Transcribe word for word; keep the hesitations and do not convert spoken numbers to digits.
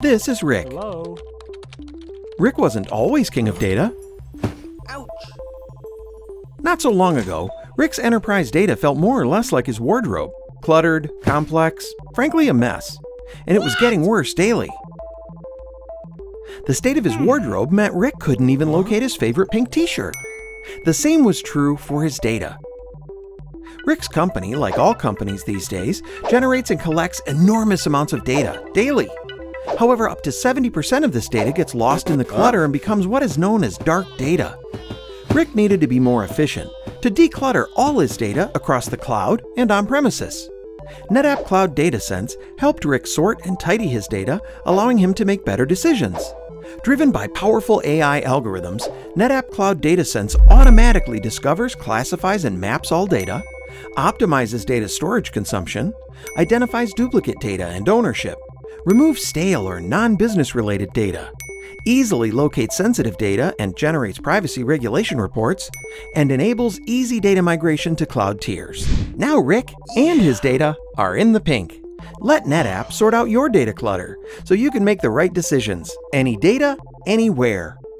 This is Rick. Hello? Rick wasn't always king of data. Ouch! Not so long ago, Rick's enterprise data felt more or less like his wardrobe. Cluttered, complex, frankly a mess. And it was getting worse daily. The state of his wardrobe meant Rick couldn't even locate his favorite pink t-shirt. The same was true for his data. Rick's company, like all companies these days, generates and collects enormous amounts of data daily. However, up to seventy percent of this data gets lost in the clutter and becomes what is known as dark data. Rick needed to be more efficient, to declutter all his data across the cloud and on-premises. NetApp Cloud Data Sense helped Rick sort and tidy his data, allowing him to make better decisions. Driven by powerful A I algorithms, NetApp Cloud Data Sense automatically discovers, classifies, and maps all data, optimizes data storage consumption, identifies duplicate data and ownership, removes stale or non-business related data, easily locates sensitive data and generates privacy regulation reports, and enables easy data migration to cloud tiers. Now Rick and his data are in the pink. Let NetApp sort out your data clutter so you can make the right decisions. Any data, anywhere.